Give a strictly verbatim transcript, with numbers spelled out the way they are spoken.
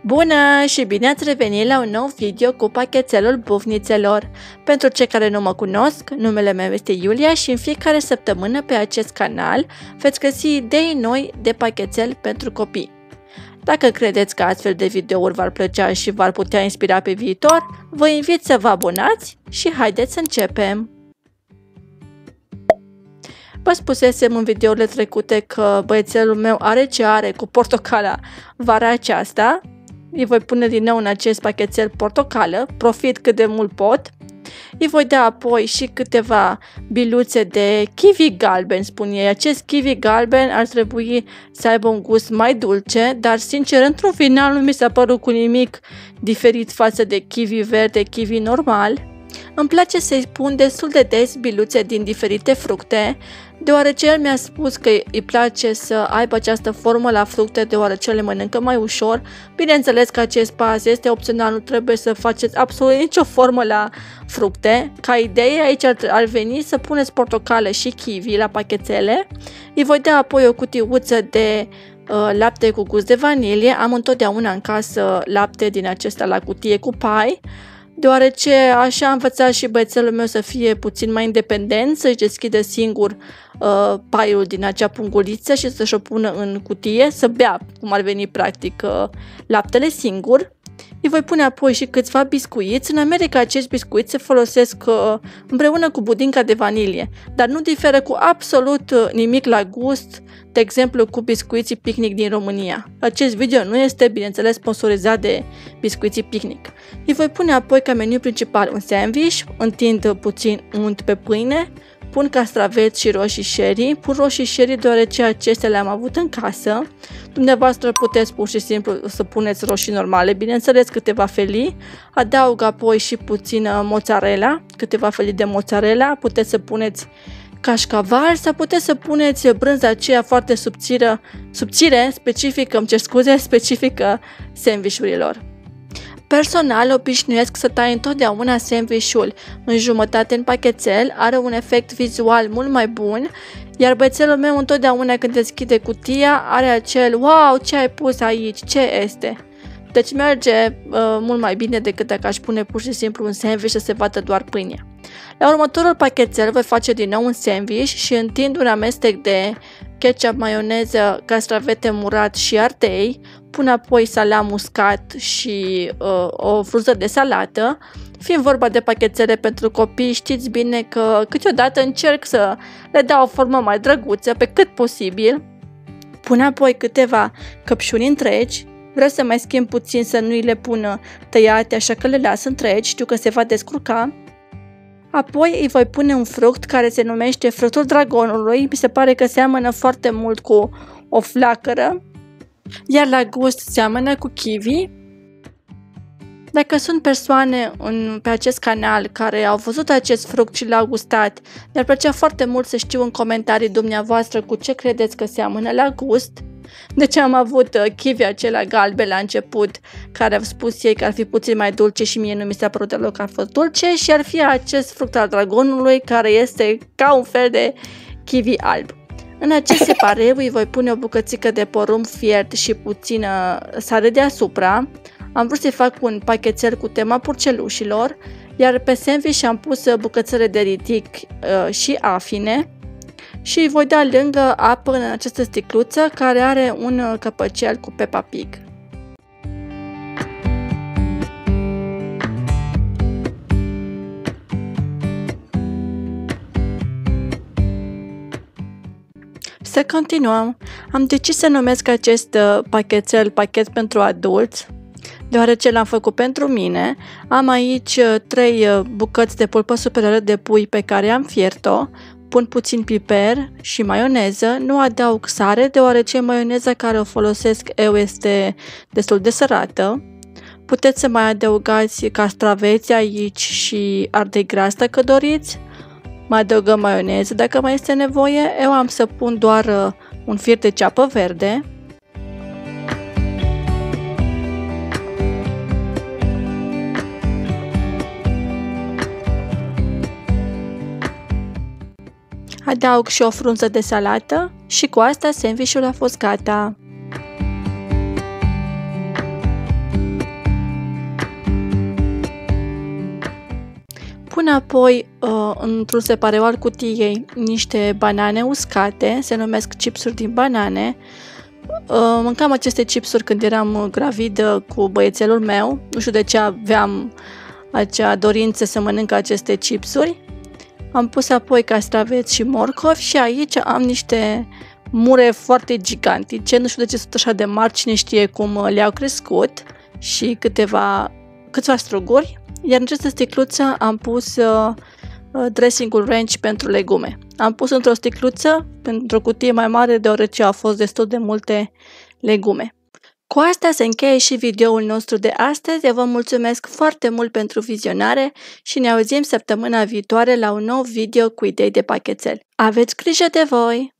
Bună și bine ați revenit la un nou video cu pachetelul bufnițelor. Pentru cei care nu mă cunosc, numele meu este Iulia și în fiecare săptămână pe acest canal veți găsi idei noi de pachetel pentru copii. Dacă credeți că astfel de videouri v-ar plăcea și v-ar putea inspira pe viitor, vă invit să vă abonați și haideți să începem! Vă spusesem în videourile trecute că băiețelul meu are ce are cu portocala vara aceasta. Îi voi pune din nou în acest pachetel portocală, profit cât de mult pot. Îi voi da apoi și câteva biluțe de kiwi galben, spun ei. Acest kiwi galben ar trebui să aibă un gust mai dulce, dar sincer, într-un final nu mi s-a părut cu nimic diferit față de kiwi verde, kiwi normal. Îmi place să-i pun destul de des biluțe din diferite fructe, deoarece el mi-a spus că îi place să aibă această formă la fructe, deoarece le mănâncă mai ușor. Bineînțeles că acest pas este opțional, nu trebuie să faceți absolut nicio formă la fructe. Ca idee, aici ar, ar veni să puneți portocală și kiwi la pachetele. Îi voi da apoi o cutiuță de uh, lapte cu gust de vanilie. Am întotdeauna în casă lapte din acesta la cutie cu pai, deoarece așa a învățat și băiețelul meu să fie puțin mai independent, să-și deschidă singur uh, paiul din acea punguliță și să-și o pună în cutie, să bea, cum ar veni practic, uh, laptele singur. Îi voi pune apoi și câțiva biscuiți. În America acești biscuiți se folosesc uh, împreună cu budinca de vanilie, dar nu diferă cu absolut uh, nimic la gust, de exemplu cu biscuiții Picnic din România. Acest video nu este, bineînțeles, sponsorizat de biscuiții Picnic. Îi voi pune apoi ca meniu principal un sandwich, întind puțin unt pe pâine, pun castraveți și roșii sherry, pun roșii sherry deoarece acestea le-am avut în casă. Dumneavoastră puteți pur și simplu să puneți roșii normale, bineînțeles câteva felii, adaug apoi și puțină mozzarella, câteva felii de mozzarella, puteți să puneți cașcaval sau puteți să puneți brânza aceea foarte subțire, subțire, specifică, îmi cer scuze, specifică sandvișurilor. Personal, obișnuiesc să tai întotdeauna sandvișul în jumătate în pachetel, are un efect vizual mult mai bun, iar băiețelul meu întotdeauna când deschide cutia are acel wow, ce ai pus aici, ce este? Deci merge uh, mult mai bine decât dacă aș pune pur și simplu un sandwich să se vadă doar pâinea. La următorul pachetel voi face din nou un sandwich și întind un amestec de ketchup, maioneză, castravete murat și ardei, pun apoi salam uscat și uh, o frunză de salată. Fiind vorba de pachetele pentru copii, știți bine că câteodată încerc să le dau o formă mai drăguță pe cât posibil. Pun apoi câteva căpșuni întregi. Vreau să mai schimb puțin să nu îi le pun tăiate, așa că le las întregi, știu că se va descurca. Apoi îi voi pune un fruct care se numește fructul dragonului, mi se pare că seamănă foarte mult cu o flacără, iar la gust seamănă cu kiwi. Dacă sunt persoane în, pe acest canal care au văzut acest fruct și l-au gustat, mi-ar plăcea foarte mult să știu în comentarii dumneavoastră cu ce credeți că seamănă la gust. Deci am avut uh, kiwi acela galben la început, care au spus ei că ar fi puțin mai dulce și mie nu mi s-a părut deloc că a fost dulce, și ar fi acest fruct al dragonului care este ca un fel de kiwi alb. În acest separeu îi voi pune o bucățică de porumb fiert și puțină sare deasupra. Am vrut să-i fac un pachetel cu tema purcelușilor, iar pe sandwich am pus bucățele de ridic uh, și afine. Și îi voi da lângă apă în această sticluță care are un căpăcel cu Peppa Pig. Să continuăm. Am decis să numesc acest pachetel pachet pentru adulți, deoarece l-am făcut pentru mine. Am aici trei bucăți de pulpă superioară de pui pe care am fiert-o. Pun puțin piper și maioneză, nu adaug sare, deoarece maioneza care o folosesc eu este destul de sărată. Puteți să mai adăugați castraveți aici și ardei gras dacă doriți. Mai adăugăm maioneză dacă mai este nevoie. Eu am să pun doar un fir de ceapă verde. Adaug și o frunză de salată și cu asta sandwichul a fost gata. Pun apoi uh, într-un separeu al cutiei niște banane uscate, se numesc chipsuri din banane. Uh, mâncam aceste chipsuri când eram gravidă cu băiețelul meu, nu știu de ce aveam acea dorință să mănânc aceste chipsuri. Am pus apoi castraveți și morcovi și aici am niște mure foarte gigantice, nu știu de ce sunt așa de mari, cine știe cum le-au crescut, și câteva, câțiva struguri. Iar în această sticluță am pus uh, dressingul ranch pentru legume. Am pus într-o sticluță, într-o cutie mai mare, deoarece au fost destul de multe legume. Cu asta se încheie și videoul nostru de astăzi. Eu vă mulțumesc foarte mult pentru vizionare și ne auzim săptămâna viitoare la un nou video cu idei de pachetel. Aveți grijă de voi!